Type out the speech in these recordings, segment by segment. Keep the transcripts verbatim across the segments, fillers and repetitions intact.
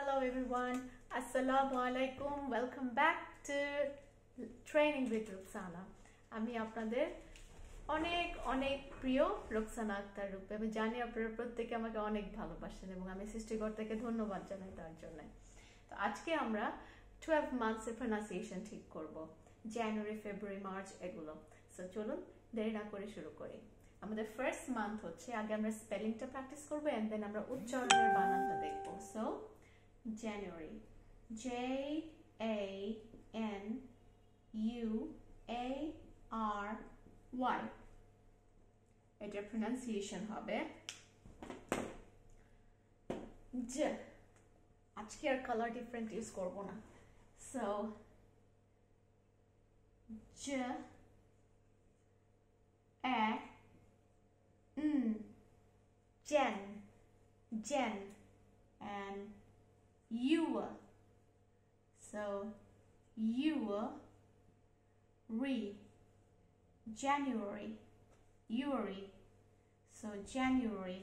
Hello everyone, Assalamu alaikum. Welcome back to Training with Rukhsana. আমি আপনাদের অনেক অনেক প্রিয় রুকসানা আক্তার রূপে। আমি জানি আপনারা প্রত্যেকে আমাকে অনেক ভালোবাসেন এবং আমি সৃষ্টিকর্তাকে ধন্যবাদ জানাই তার জন্য। তো আজকে আমরা twelve months এর প্রনাউন্সিয়েশন ঠিক করব, জানুয়ারি ফেব্রুয়ারি মার্চ এগুলো। সো চলুন দেরি না করে শুরু করি। আমাদের ফার্স্ট মান্থ হচ্ছে, আগে আমরা স্পেলিংটা প্র্যাকটিস করব এন্ড দেন আমরা উচ্চারণের বানানটা দেখব। So January, J A N U A R Y, এটার প্রনাউন্সিয়েশন হবে জ। আজকে আর কালার ডিফারেন্ট ইউজ করব না। সো জ এ n Jen, Jen, and you. So you re January, Yuri. So January,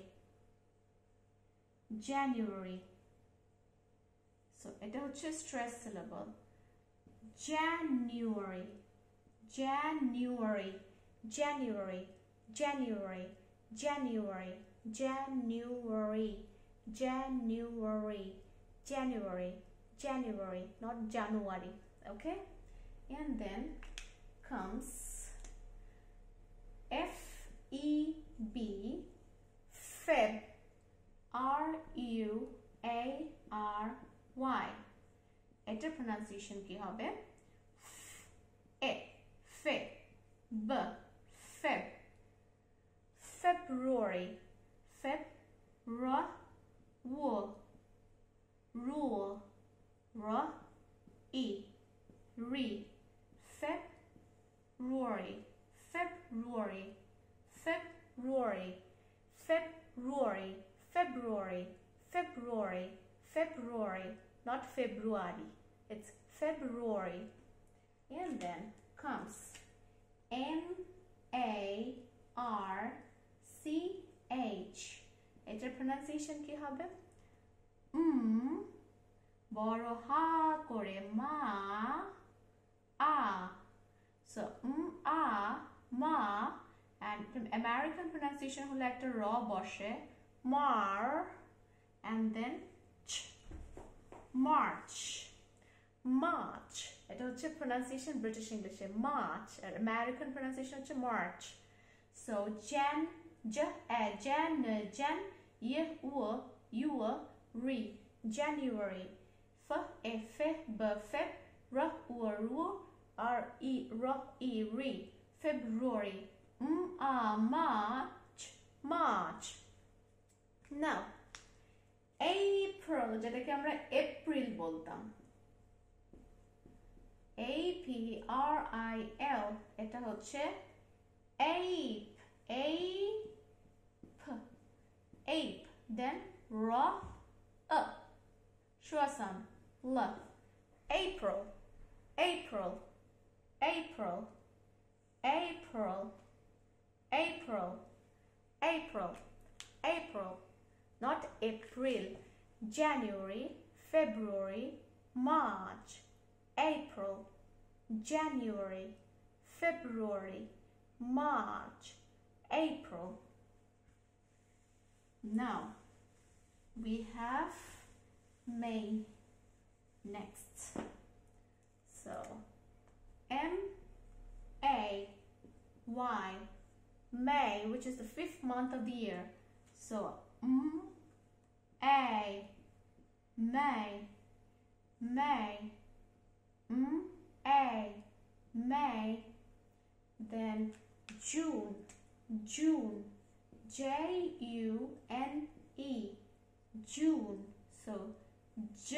January. So এটা হচ্ছে stress syllable. January, January, January, January, January, January, January, January, January, not January, okay? And then comes F E B, Feb, R U A R Y. এটার pronunciation কি হবে? E, Fe, B, Feb, February, Feb, R, W, rule, ra, e, re, February, February, February, February, February, February, February, not February, it's February. And then comes M A R C H. এটার pronunciation কি হবে? উম বড় হা করে মা আ। So উম আ মা, and American pronunciation হলো একটা র বসে মার and then ch, March, March. এটা হচ্ছে pronunciation ব্রিটিশ ইংলিশে March, আর American pronunciation হচ্ছে March. So Jan, j, a, Jan, Jan, y, u, u, re, January, f, e, fe, b, feb, r, u, ru, r, e, r, e, re, February, m, a, March, March. Now, April, যেটাকে আমরা April বলতাম, A P R I L, এটা হচ্ছে ape, ape, ape, then ra, a, shwasan, l, April, April, April, April, April, April, April, not April, January, February, March, April, January, February, March, April. Now we have May next. So M A Y, May, which is the fifth month of the year. So M A, May, May, M A, May. Then June, June, J U N E, June. So J,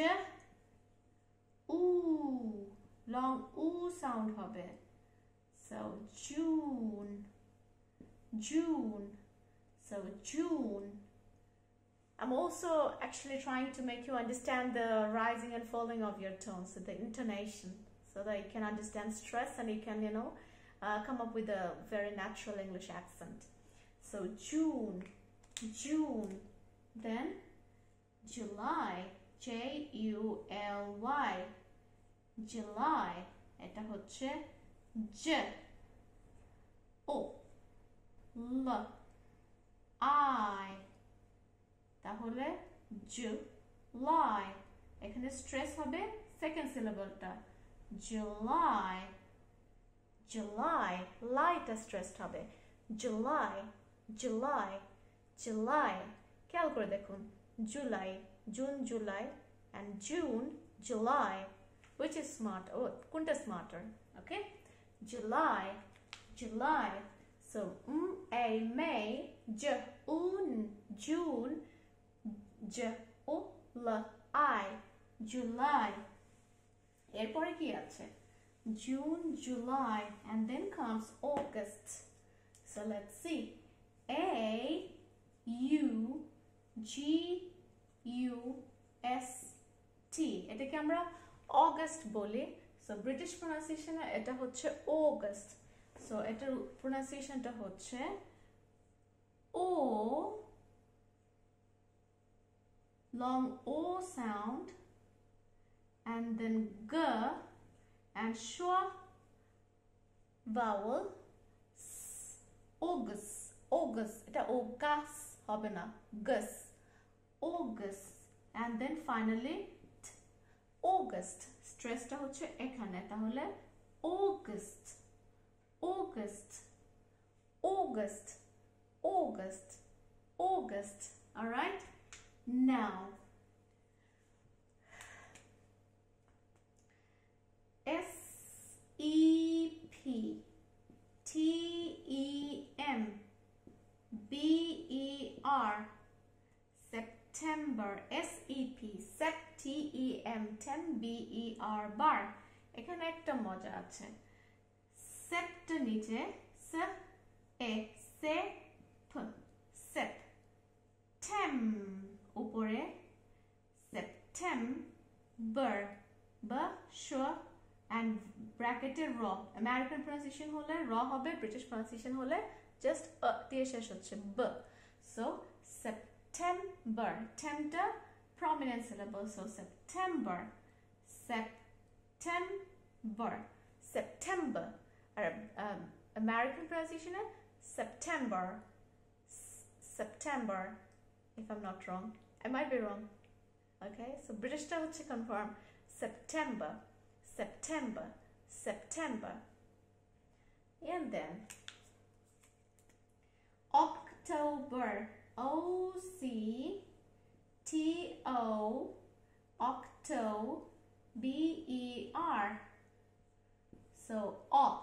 ooh, long ooh sound hobe. So June, June. So June. I'm also actually trying to make you understand the rising and falling of your tones, so the intonation, so that you can understand stress and you can, you know, uh, come up with a very natural English accent. So June, June, then July, J U L Y, July. এটা হচ্ছে J O L I, তাহলে July। এখানে stress হবে second সিলেবলটা, July, July, লাইটা stressed হবে, July, July, July। খেয়াল করে দেখুন, July, June July, and June, July, which is smart? Oh, কোনটা smarter? Okay, July, July। So m a May, j un June, j o l I, July। এরপরে কি আছে? June, July, and then comes August. So let's see, A U G U S T, এটাকে আমরা August বলি। So British প্রোনাউন্সিয়েশনে এটা হচ্ছে August. So এটার প্রোনাউন্সিয়েশনটা হচ্ছে ও, long O sound, and then G and schwa vowel, August, August, এটা August হবে না, gus, August, and then finally t, August। স্ট্রেসটা হচ্ছে এখানে, তাহলে August, August, August, August, August। All right, now S E P T E M B E R, September, S E P, Sep, T E M, Tem, B E R, bar। এখানে একটা মজা আছে, Sept নিচে স এ সে ফ, shape, টেম উপরে September, ব শ and ব্র্যাকেটে র। আমেরিকান প্রোনাউন্সিয়েশন হলে র হবে, ব্রিটিশ প্রোনাউন্সিয়েশন হলে জাস্ট আ দিয়ে শেষ হচ্ছে, ব। সো সেপ্টেম্বর, টেমটা prominent syllable, so September, September, September. আর আমেরিকান প্রোনাউন্সিয়েশনে September, September, if I'm not wrong, I might be wrong, okay? So ব্রিটিশটা হচ্ছে confirm, September, September, September, and then October, O C T O, Octo, B E R, so ok,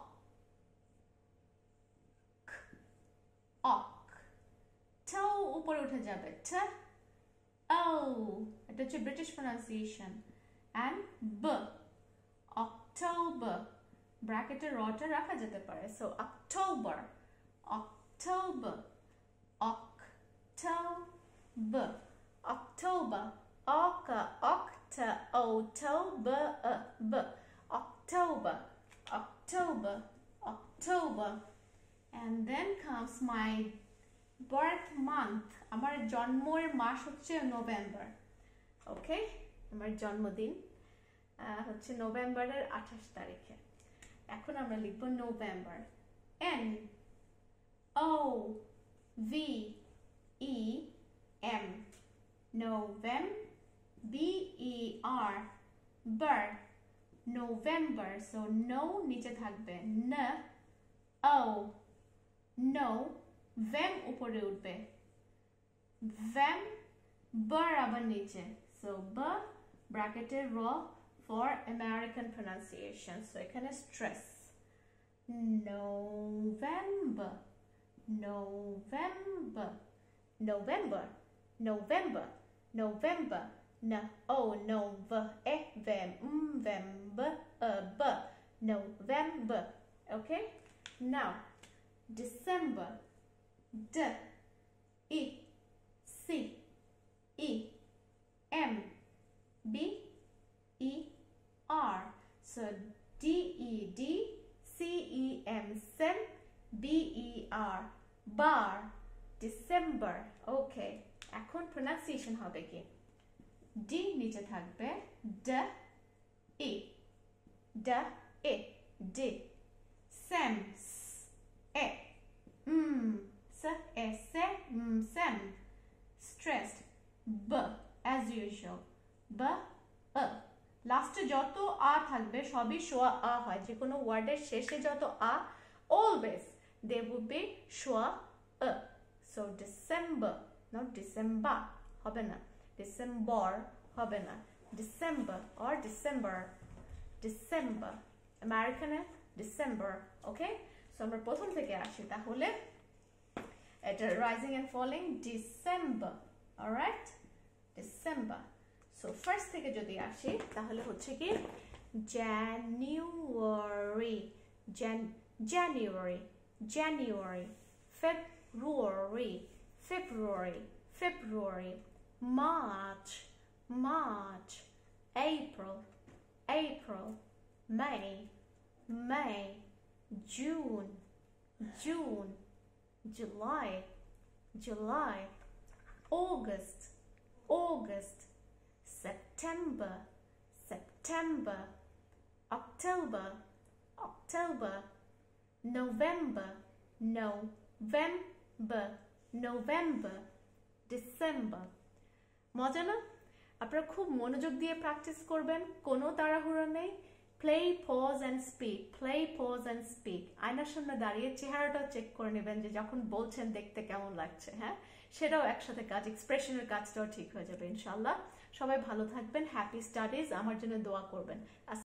ok, to উপরে উঠে যাবে, t o, এটা হচ্ছে British pronunciation, and b, October, ব্র্যাকেটে রটা রাখা যেতে পারে, সো October, October, October, October, oka, octa, October, b, October, October, October, and then comes my birth month, আমার জন্মের মাস হচ্ছে নভেম্বর, ওকে? আমার জন্মদিন হচ্ছে নভেম্বরের আঠাশ তারিখে। এখন আমরা লিখব November, N O V E M, Novem, B E R, ber, November, so no নিচে থাকবে, N O, no, vem উপরে উঠবে, vem, ber আবার নিচে, so b, ব্র্যাকেটের র for American pronunciation, so এখানে stress, November, November, November, November, November, no, oh, no, v, e, vem, m, vem, b, uh, b, November, okay? Now, December, d, e, c, e, m, b, e, r, so D E D, C E M, sem, B E R, bar, December, okay? এখন pronunciation হবে কি? D নিচে থাকবে ড ই ড এ D same এ উম স এ সে same stressed b as usual b a লাস্টে যত আ থাকবে সবই সোয়া আ হয় যে কোনো ওয়ার্ডের শেষে যত আ always they would be soya a so December not December হবে না December হবে না December or December December American December okay so আমরা প্রথম থেকে আসি তাহলে এটা rising and falling December alright December so first থেকে যদি আসি তাহলে হচ্ছে কি January Jan January January February February February March March April April May May June June July July August August September September October October November November November December মজা না আপনারা খুব মনোযোগ দিয়ে প্র্যাকটিস করবেন কোনো তাড়াহুড়ো নেই play pause and speak play pause and speak আয়নার সামনে দাঁড়িয়ে চেহারাটাও চেক করে নেবেন যে যখন বলছেন দেখতে কেমন লাগছে হ্যাঁ সেটাও একসাথে কাজ এক্সপ্রেশনের কাজটাও ঠিক হয়ে যাবে ইনশাআল্লাহ সবাই ভালো থাকবেন হ্যাপি স্টাডিজ আমার জন্য দোয়া করবেন